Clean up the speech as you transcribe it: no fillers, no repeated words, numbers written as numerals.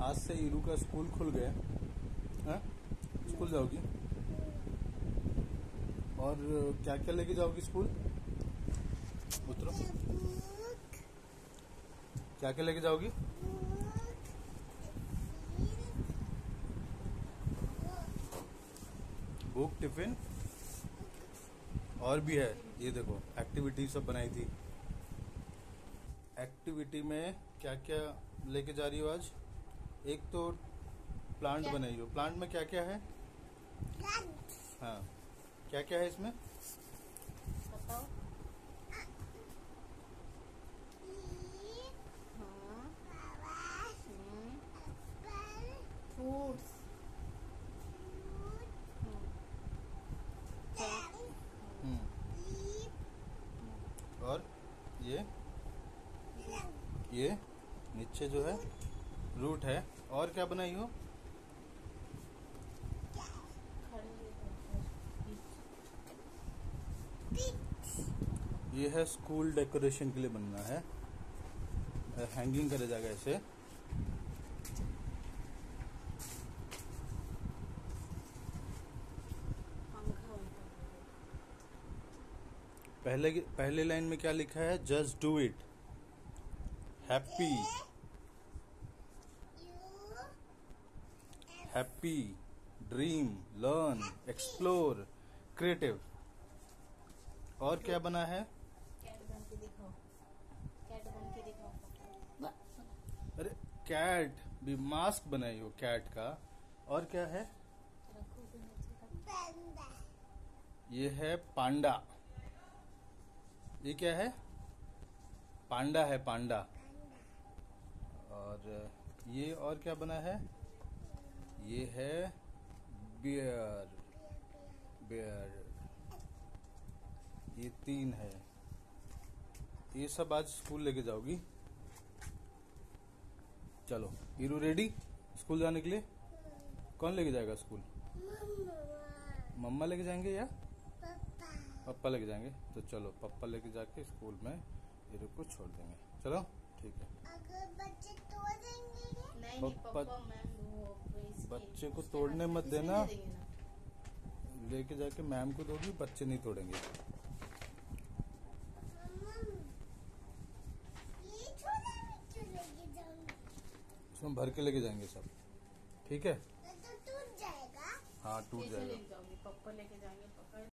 आज से ईरू का स्कूल खुल गया है। स्कूल जाओगी और क्या क्या लेके जाओगी स्कूल? उतरो। क्या क्या लेके जाओगी? बुक, टिफिन और भी है। ये देखो एक्टिविटी सब बनाई थी। एक्टिविटी में क्या क्या लेके जा रही हो आज? एक तो प्लांट बनाई हो। प्लांट में क्या क्या है? हाँ, क्या क्या है इसमें? बताओ। फ्रूट्स। और ये नीचे जो है रूट है। और क्या बनाई हो? ये है स्कूल डेकोरेशन के लिए बनना है। हैंगिंग करे जाएगा ऐसे। पहले लाइन में क्या लिखा है? Just do it. Happy, happy, dream, learn, explore, creative. और क्या बना है? कैट बन के दिखाओ। कैट बन के दिखाओ। अरे कैट भी मास्क बनाई हो कैट का। और क्या है? ये है पांडा। ये क्या है? पांडा है, पांडा। और ये और क्या बना है? ये है बियर, बियर। ये 3 है। ये सब आज स्कूल लेके जाओगी। चलो ईरू रेडी स्कूल जाने के लिए? कौन लेके जाएगा स्कूल? मम्मा लेके जाएंगे या पापा लेके जाएंगे? तो चलो पापा लेके जाके स्कूल में ईरू को छोड़ देंगे। चलो ठीक है। अगर बच्चे तोड़ देंगे? नहीं, पापा मैम बच्चे को तोड़ने मत देना। लेके जाके मैम को दोगी, बच्चे नहीं तोड़ेंगे। उसमें भर के लेके जाएंगे सब। ठीक है? तो टूट जाएगा। हाँ टूट जाएगा। पापा लेके जाएंगे।